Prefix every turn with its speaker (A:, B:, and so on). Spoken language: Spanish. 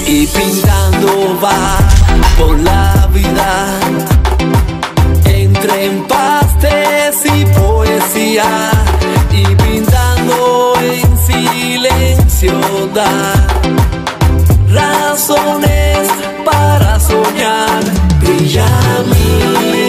A: y pintando va por la vida, entre empastes y poesía, y pintando en silencio da razones para soñar. Brilla mi